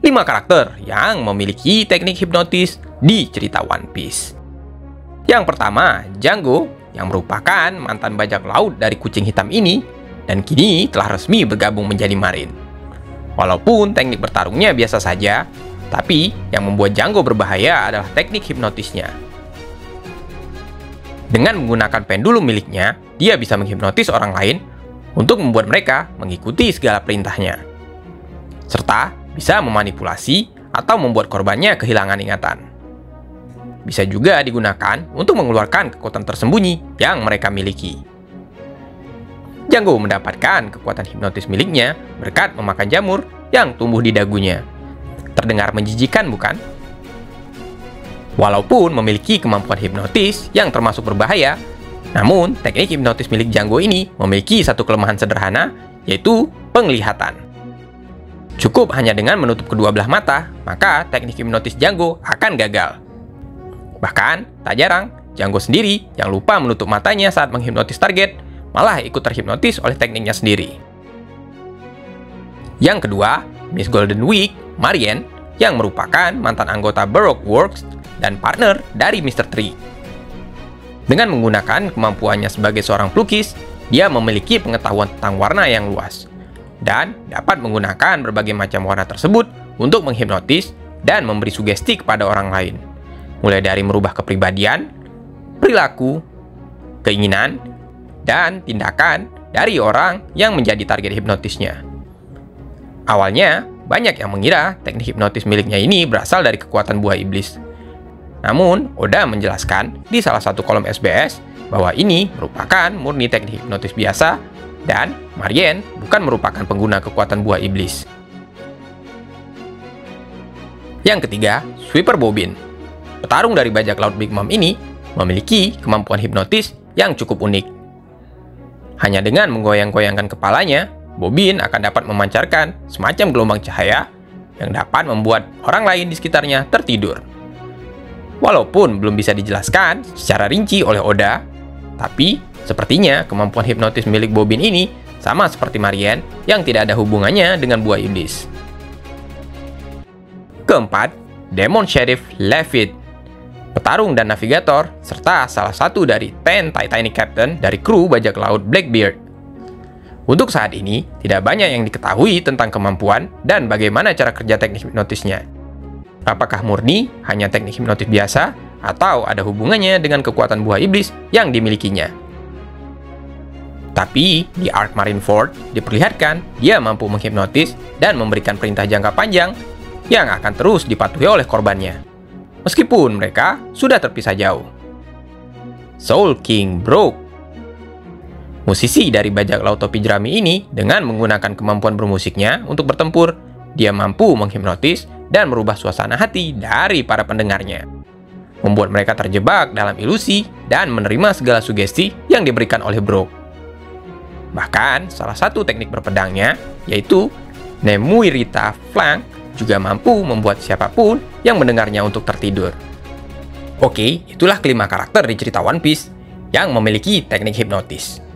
5 karakter yang memiliki teknik hipnotis di cerita One Piece. Yang pertama, Django, yang merupakan mantan bajak laut dari kucing hitam ini, dan kini telah resmi bergabung menjadi Marine. Walaupun teknik bertarungnya biasa saja, tapi yang membuat Django berbahaya adalah teknik hipnotisnya. Dengan menggunakan pendulum miliknya, dia bisa menghipnotis orang lain untuk membuat mereka mengikuti segala perintahnya, serta bisa memanipulasi atau membuat korbannya kehilangan ingatan. Bisa juga digunakan untuk mengeluarkan kekuatan tersembunyi yang mereka miliki. Django mendapatkan kekuatan hipnotis miliknya berkat memakan jamur yang tumbuh di dagunya. Terdengar menjijikan, bukan? Walaupun memiliki kemampuan hipnotis yang termasuk berbahaya, namun teknik hipnotis milik Django ini memiliki satu kelemahan sederhana, yaitu penglihatan. Cukup hanya dengan menutup kedua belah mata, maka teknik hipnotis Django akan gagal. Bahkan, tak jarang, Django sendiri yang lupa menutup matanya saat menghipnotis target, malah ikut terhipnotis oleh tekniknya sendiri. Yang kedua, Miss Golden Week, Marien, yang merupakan mantan anggota Baroque Works dan partner dari Mr. Tree. Dengan menggunakan kemampuannya sebagai seorang pelukis, dia memiliki pengetahuan tentang warna yang luas, dan dapat menggunakan berbagai macam warna tersebut untuk menghipnotis dan memberi sugesti kepada orang lain, mulai dari merubah kepribadian, perilaku, keinginan, dan tindakan dari orang yang menjadi target hipnotisnya. Awalnya, banyak yang mengira teknik hipnotis miliknya ini berasal dari kekuatan buah iblis. Namun, Oda menjelaskan di salah satu kolom SBS bahwa ini merupakan murni teknik hipnotis biasa dan Marien bukan merupakan pengguna kekuatan buah iblis. Yang ketiga, Sweeper Bobbin. Petarung dari bajak laut Big Mom ini memiliki kemampuan hipnotis yang cukup unik. Hanya dengan menggoyang-goyangkan kepalanya, Bobbin akan dapat memancarkan semacam gelombang cahaya yang dapat membuat orang lain di sekitarnya tertidur. Walaupun belum bisa dijelaskan secara rinci oleh Oda, tapi sepertinya kemampuan hipnotis milik Bobbin ini sama seperti Marien yang tidak ada hubungannya dengan buah iblis. Keempat, Demon Sheriff Lafitte. Petarung dan navigator, serta salah satu dari 10 Titanic Captain dari kru bajak laut Blackbeard. Untuk saat ini, tidak banyak yang diketahui tentang kemampuan dan bagaimana cara kerja teknik hipnotisnya. Apakah murni hanya teknik hipnotis biasa, atau ada hubungannya dengan kekuatan buah iblis yang dimilikinya? Tapi, di Arc Marineford diperlihatkan dia mampu menghipnotis dan memberikan perintah jangka panjang yang akan terus dipatuhi oleh korbannya, meskipun mereka sudah terpisah jauh. Soul King Brook. Musisi dari bajak laut topi jerami ini, dengan menggunakan kemampuan bermusiknya untuk bertempur, dia mampu menghipnotis dan merubah suasana hati dari para pendengarnya, membuat mereka terjebak dalam ilusi dan menerima segala sugesti yang diberikan oleh Brook. Bahkan, salah satu teknik berpedangnya, yaitu Nemuirita Flank, juga mampu membuat siapapun yang mendengarnya untuk tertidur. Oke, itulah kelima karakter di cerita One Piece yang memiliki teknik hipnotis.